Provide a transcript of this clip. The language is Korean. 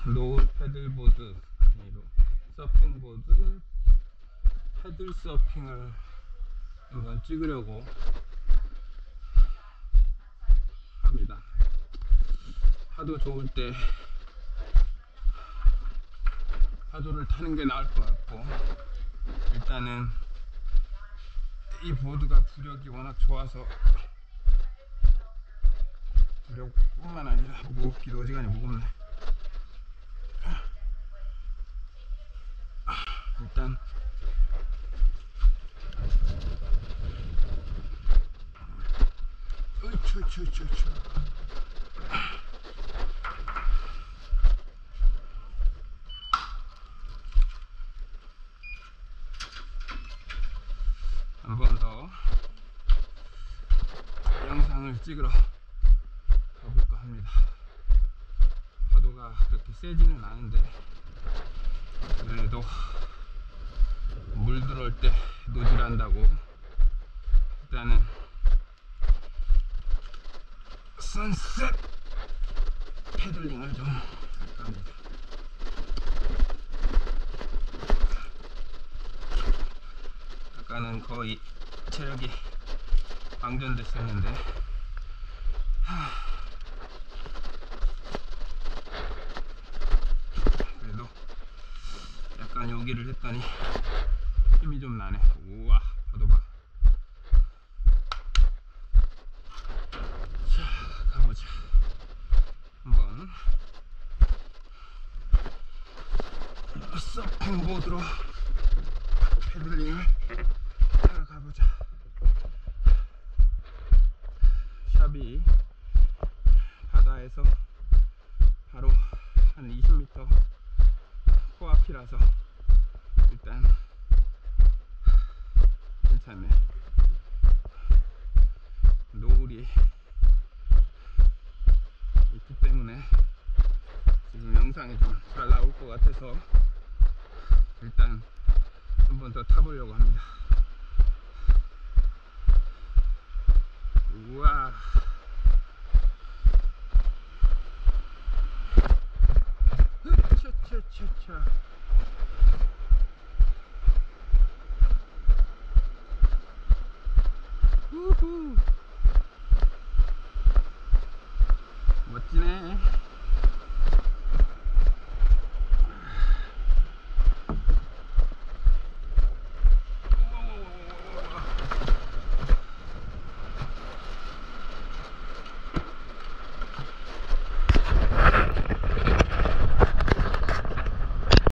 노을 패들보드, 서핑보드, 패들 서핑을 한번 찍으려고 합니다. 파도 좋을 때 파도를 타는 게 나을 것 같고, 일단은 이 보드가 부력이 워낙 좋아서, 부력뿐만 아니라 무겁기도 어지간히 무겁네. 일단 한 번 더 영상을 찍으러 가볼까 합니다. 파도가 그렇게 세지는 않은데, 그래도 물 들어올 때 노질한다고 일단은 선셋 패들링을 좀 할까 합니다. 아까는 거의 체력이 방전됐었는데, 그래도 약간 요기를 했더니 힘이 좀 나네. 우와, 파도 봐. 자, 가보자. 한번 서핑보드로 패들링을 하러 가보자. 샵이 바다에서 바로 한 20m 코앞이라서 일단 괜찮네. 노을이 있기 때문에 지금 영상이 좀 잘 나올 것 같아서 일단 한 번 더 타보려고 합니다. 우와, 차차차차. 우후.